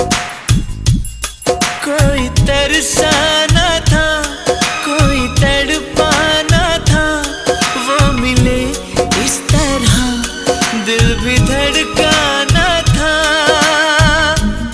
कोई तरसाना था, कोई तड़पाना था, वो मिले इस तरह दिल भी धड़का